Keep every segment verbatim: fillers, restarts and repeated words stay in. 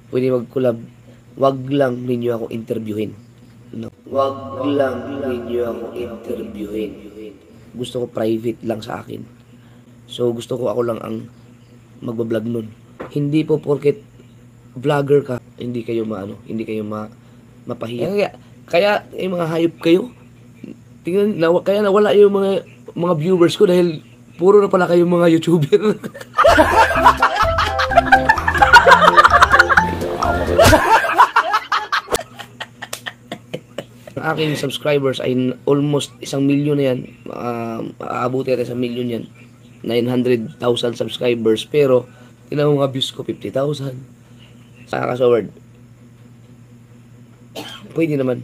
pwede mag-collab, wag lang ninyo ako interviewin. No? Wag lang ninyo ako interviewin. Gusto ko private lang sa akin. So, gusto ko ako lang ang magbablog nun. Hindi po porket vlogger ka, hindi kayo maano, hindi kayo ma, mapahiya. Kaya, kaya eh, mga hayop kayo. Tingnan, na, kaya nawala yung mga mga viewers ko dahil puro na pala kayo mga YouTuber. Ang aking subscribers ay almost isang milyon na yan. Uh, aabuti natin sa milyon yan. nine hundred thousand subscribers. Pero, tingnan mo mga views ko, fifty thousand. Nakaka-saward. Pwede naman.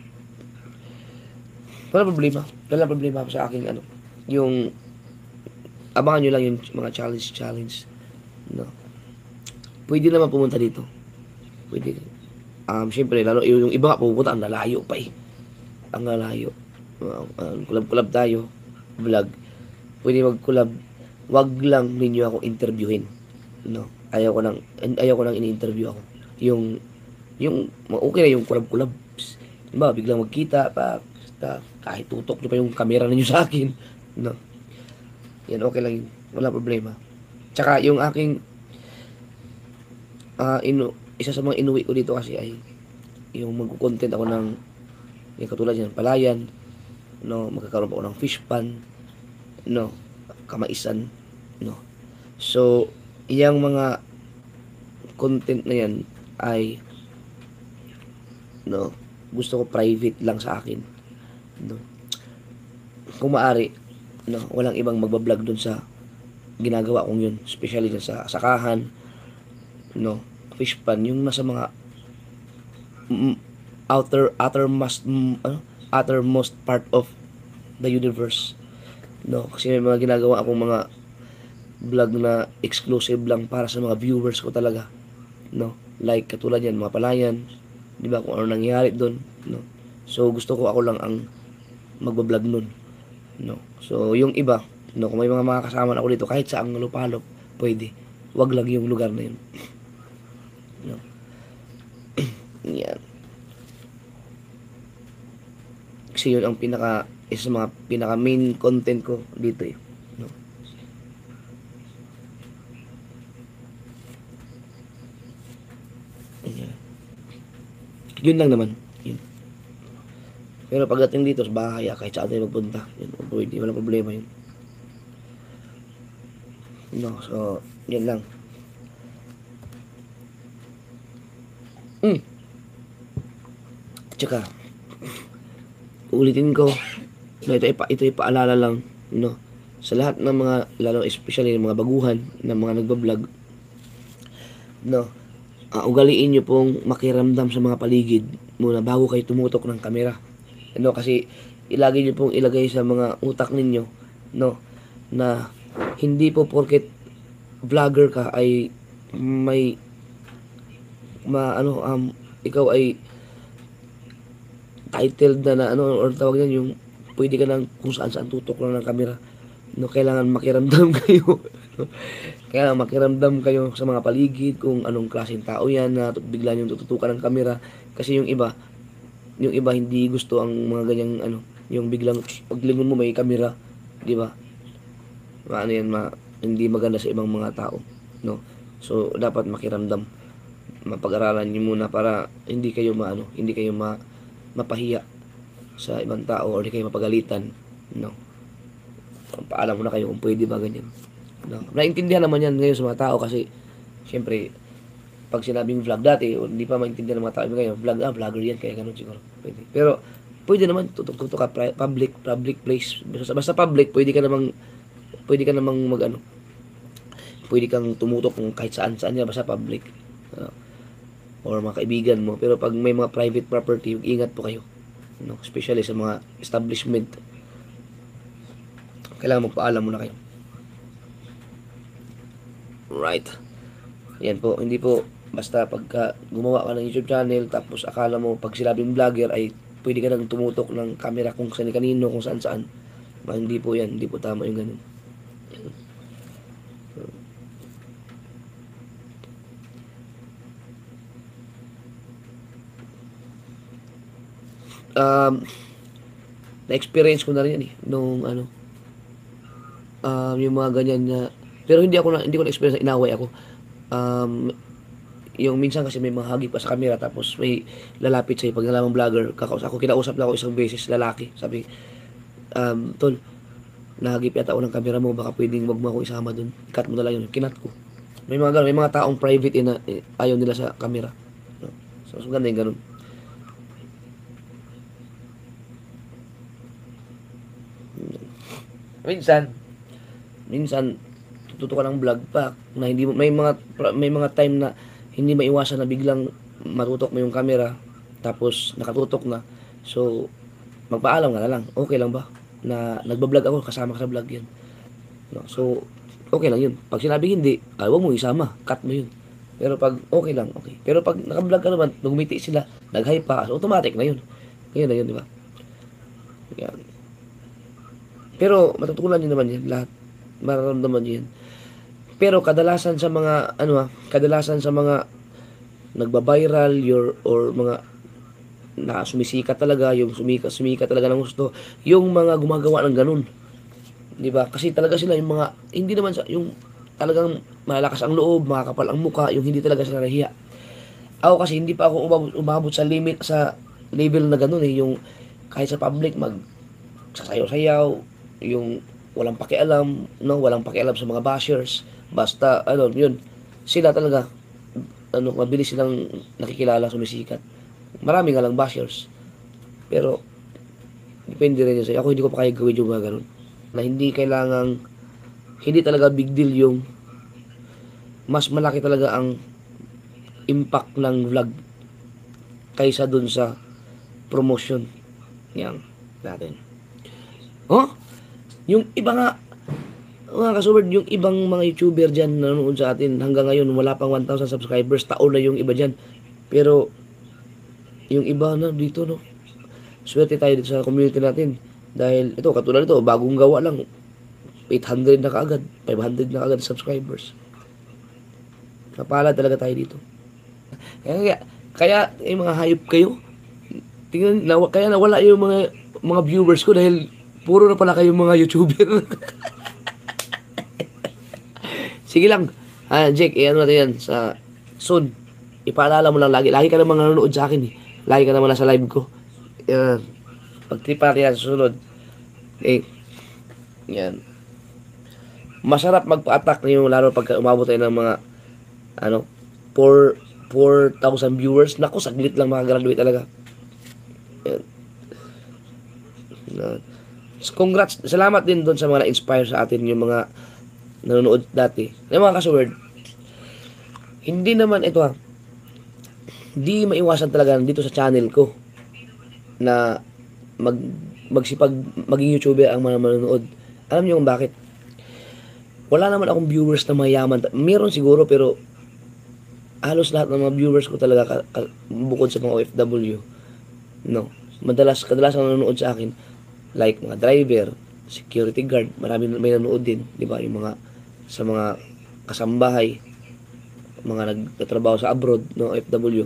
Wala problema. Wala problema sa aking ano. Yung, abangan nyo lang yung mga challenge-challenge. No. Pwede naman pumunta dito. Pwede. Um, Siyempre, lalo, yung iba nga pupunta, ang lalayo pa eh. Ang lalayo. Uh, uh, collab-collab tayo. Vlog. Pwede mag-collab. Wag lang ninyo ako interviewin. No. Ayaw ko nang, ayaw ko nang ini-interview ako. Yung, yung, okay na yung collab-collab. Diba, biglang magkita, pa, kahit tutok nyo pa yung camera ninyo sa akin. No. Yan, okay lang yun. Wala problema. Tsaka, yung aking, uh, inu, isa sa mga inuwi ko dito kasi ay, yung magkukontent ako ng, yung katulad yan, palayan, no, magkakaroon pa ako ng fish pan, no, kamaisan, no. So, iyang mga content na yan ay, no, gusto ko private lang sa akin, no. Kung maaari, no, walang ibang magbablog dun sa ginagawa kong yun, especially dun sa sakahan, no, fish pan, yung nasa mga mm, outer outermost mm, ano, outermost part of the universe, no, kasi may mga ginagawa akong mga vlog na exclusive lang para sa mga viewers ko talaga, no, like katulad yan, mga palayan, di ba, kung ano nangyayari doon, no, so gusto ko ako lang ang magbablog nun, no, so yung iba, no, kung may mga mga kasama ako dito kahit sa ang lupalop, pwede, wag lang yung lugar na yun. No. Yan. Kasi yun ang pinaka, isa sa mga pinaka main content ko dito eh. No. Yan. Yun lang naman. Yun. Pero pagdating dito sa bahay, kahit saan tayo magpunta, yun, pwede, walang problema yun. No, so, yun lang. Mm. Tsaka, ulitin ko, no, ito, ipa, ito ipaalala lang, no, sa lahat ng mga, lalo especially ng mga baguhan, ng mga nagbablog, no, uh, ugaliin nyo pong makiramdam sa mga paligid muna bago kayo tumutok ng kamera. No, kasi, ilagay nyo pong ilagay sa mga utak ninyo, no, na hindi po porket vlogger ka ay may ma ano um ikaw ay titled na, na ano or tawag yan yung pwede ka nang kung saan saan tutok lang ng camera, no, kailangan makiramdam kayo. No? Kailangan makiramdam kayo sa mga paligid kung anong klaseng tao yan na bigla nyo tututukan ng camera, kasi yung iba yung iba hindi gusto ang mga ganyang ano, yung biglang paglingon mo may camera, di ba, ano yan, ma, hindi maganda sa ibang mga tao, no, so dapat makiramdam, mapag-aralan niyo muna para hindi kayo maano, hindi kayo ma, mapahiya sa ibang tao or hindi kayo mapagalitan, no. Paalam muna kayo kung pwede ba ganyan, no. Naintindihan naman yan ngayon sa mga tao kasi syempre pag sinabing vlog dati hindi pa maintindihan ng mga tao ngayon, vlog ah vlogger yan kaya ganun siguro pwede. Pero pwede naman tutok-tutok ka public public place, basta, basta public pwede ka namang pwede ka namang mag ano, pwede kang tumutok kung kahit saan saan yan basta public, no? Or mga kaibigan mo. Pero pag may mga private property, ingat po kayo, no? Especially sa mga establishment, kailangan magpaalam muna kayo. Right. Yan po, hindi po basta pagka gumawa ka ng YouTube channel tapos akala mo pag sinabing vlogger ay pwede ka nang tumutok ng camera kung saan kanino, kung saan saan. Ma, hindi po yan, hindi po tama yung ganun. um, na-experience ko na rin yan eh, nung ano, um, yung mga ganyan na, pero hindi ako na, hindi ko na-experience na inaway ako. Um, yung minsan kasi may mga hagip pa sa camera, tapos may lalapit sa'yo pag nalamang vlogger, kakausap ako, kinausap lang ako isang beses, lalaki, sabi, um, tol, nahagip yata ako ng camera mo, baka pwedeng wag mo ako isama dun, ikat mo na lang yun, kinat ko. May mga ganun, may mga taong private eh, na eh, ayaw nila sa camera. No? So, so ganda yung ganun. Minsan, minsan, tututo ka ng vlog pa, na hindi mo, may mga, may mga time na hindi maiwasan na biglang matutok mo yung camera, tapos nakatutok na. So, magpaalam ka na lang, okay lang ba? Na nagbablog ako, kasama ka sa vlog yan. No? So, okay lang yun. Pag sinabi hindi, ay, huwag mo isama, cut mo yun. Pero pag okay lang, okay. Pero pag nakablog ka naman, nagumiti sila, nag-hype pa, so automatic na yun. Ganyan na yun, di ba? Yan. Pero matutunan nyo naman yan, lahat. Mararamdaman nyo yan. Pero kadalasan sa mga, ano ah, kadalasan sa mga nagba-viral your, or mga na sumisikat talaga, yung sumika, sumika talaga ng gusto, yung mga gumagawa ng ganun. Di ba? Kasi talaga sila yung mga, hindi naman sa, yung talagang malakas ang loob, makakapal ang muka, yung hindi talaga sila nahiya. Ako kasi hindi pa ako umabot, umabot sa limit, sa level na ganun eh, yung kahit sa public, mag sasayaw-sayaw, yung walang pakialam, no, walang pakialam sa mga bashers, basta, ano, yun, sila talaga, ano, mabilis silang nakikilala, sumisikat. Marami nga lang bashers, pero, depende rin yun sa'yo. Ako hindi ko pa kaya gawin yung mga ganun, na hindi kailangang, hindi talaga big deal yung, mas malaki talaga ang impact ng vlog, kaysa dun sa promotion, yan, natin. Oh? Yung iba nga, mga kasubard, yung ibang mga YouTuber dyan na nanonood sa atin, hanggang ngayon, wala pang one thousand subscribers, taon na yung iba dyan. Pero, yung iba na dito, no, swerte tayo dito sa community natin. Dahil, ito, katulad ito, bagong gawa lang, eight hundred na kaagad, five hundred na kaagad subscribers. Napala talaga tayo dito. Kaya, kaya, kaya yung mga hayop kayo, tingnan, na, kaya nawala yung mga, mga viewers ko dahil puro na pala kayong mga YouTuber. Sige lang. Ah, Jake, eh, ano natin yan sa soon. Ipaalala mo lang lagi. Lagi ka naman nanonood sa akin eh. Lagi ka naman nasa live ko. Yan. Pag-tripa natin yan sa susunod. Eh, yan. Masarap magpa-attack na yung lalo pag umabot tayo ng mga ano, four thousand viewers. Naku, saglit lang makagraduate talaga. Yan. Yan. Congrats, salamat din doon sa mga na-inspire sa atin, yung mga nanonood dati. Yung mga kasword, hindi naman ito ha, hindi maiwasan talaga dito sa channel ko na mag, magsipag maging YouTuber ang mga manonood. Alam niyo kung bakit? Wala naman akong viewers na mayaman. Meron siguro, pero halos lahat ng mga viewers ko talaga ka, ka, bukod sa mga O F W, no, madalas, kadalasan nanonood sa akin like mga driver, security guard, marami may nanood din, di ba? Yung mga sa mga kasambahay, mga nagtatrabaho sa abroad, no, O F W.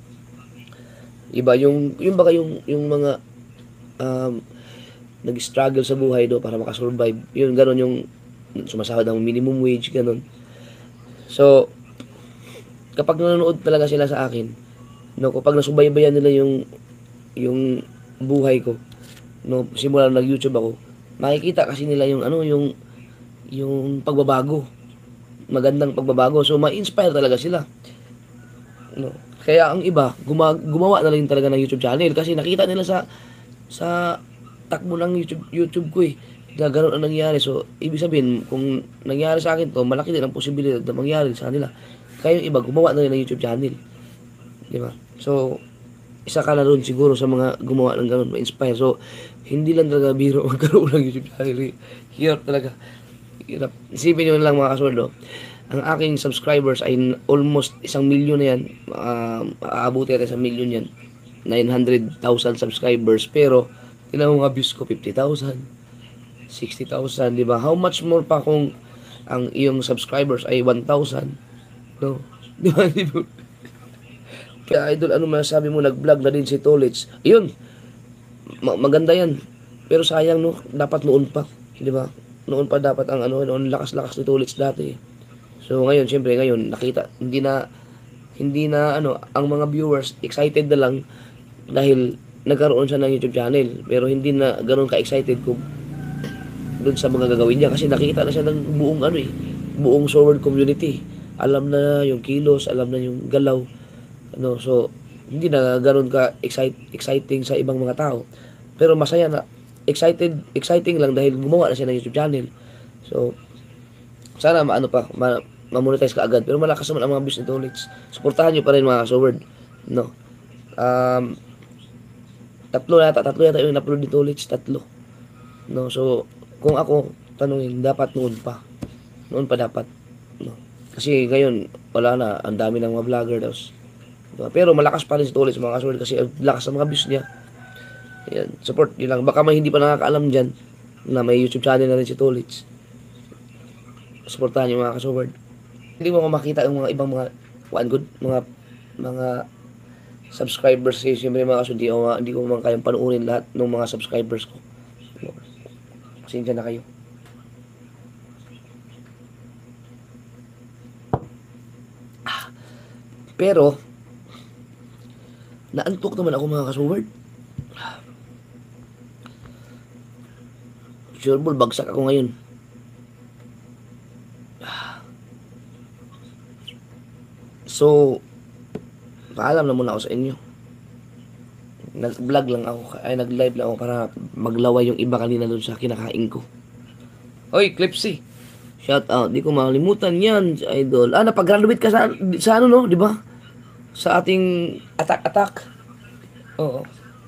Iba yung yung baka yung yung mga um, nag-struggle sa buhay do para makasurvive. Yun ganoon yung sumasahod ng minimum wage ganoon. So kapag nanonood talaga sila sa akin, no, kapag nasubaybayan nila yung yung buhay ko, no, simula nag-YouTube ako, makikita kasi nila yung ano, yung yung pagbabago, magandang pagbabago. So ma-inspire talaga sila, no. Kaya ang iba guma gumawa na lang talaga ng YouTube channel kasi nakita nila sa sa takbo ng YouTube YouTube ko eh, na gano'n ang nangyari. So ibig sabihin, kung nangyari sa akin to, malaki din ang posibilidad na mangyari sa kanila. Kaya yung iba gumawa na rin ng YouTube channel, di ba? So isa ka na rin siguro sa mga gumawa ng gano'n, ma-inspire. So, hindi lang talaga biro magkaroon ng YouTube channel. Hirap talaga. Hirap. Isipin nyo lang mga kasoldo, ang aking subscribers ay almost isang milyon na yan. Uh, aabuti natin sa milyon yan. nine hundred thousand subscribers. Pero, tinan mo nga views ko, fifty thousand, sixty thousand, di ba? How much more pa kung ang iyong subscribers ay one thousand? No? Di ba? Di ba? Kaya idol, ano masasabi mo, nag-vlog na din si Tolits? Yun, ma- maganda yan. Pero sayang no, dapat noon pa, 'di ba? Noon pa dapat ang ano, noon lakas-lakas ni Tulits dati. So ngayon, syempre ngayon nakita hindi na hindi na ano, ang mga viewers excited na lang dahil nagkaroon siya ng YouTube channel. Pero hindi na ganoon ka-excited kung doon sa mga gagawin niya kasi nakita na siya ng buong ano eh, buong Sword community. Alam na yung kilos, alam na yung galaw. Ano, so hindi na ganoon ka excite, exciting sa ibang mga tao. Pero masaya na excited, exciting lang dahil gumawa na siya ng YouTube channel. So sana maano pa, ma, ma-monetize ka agad. Pero malakas naman ang mga views ni Tulits. Suportahan niyo pa rin mga Sword, no. Um, tatlo yata, tatlo yata yung upload ni Tulits, tatlo. No, so kung ako tanungin, dapat noon pa. Noon pa dapat. No. Kasi ngayon, wala na. Ang dami ng mga vlogger daw. Diba? Pero malakas pa rin si Tulits mga kasword kasi ang lakas ng mga views niya. Ayan, support nyo lang. Baka may hindi pa nakakaalam dyan na may YouTube channel na rin si Tulits. Supportahan nyo mga kasword. Hindi mo makita yung mga ibang mga one good, mga mga subscribers kasi siyempre mga kasword, hindi ko, hindi ko man kayang panuunin lahat ng mga subscribers ko. Pasensya na kayo. Ah, pero, naantok naman ako mga kasword. Sure ball, bagsak ako ngayon. So, paalam na muna ako sa inyo. Nag-vlog lang ako, ay nag-live lang ako para maglaway yung iba kanina doon sa kinakain ko. Hoy, Clipsy! Shout out, di ko makalimutan yan, idol. Ah, napag-graduate ka sa, sa ano no, di ba? Sa ating attack-attack. Oo.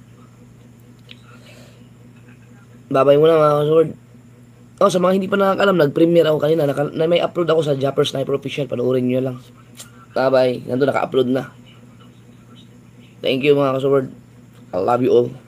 Babay mo na mga sword. Oh, sa mga hindi pa nakakalam, nag-premiere ako kanina. Naka, na may upload ako sa Japper Sniper Official. Panoorin nyo lang. Bye-bye. Nandun naka-upload na. Thank you mga kasword. I love you all.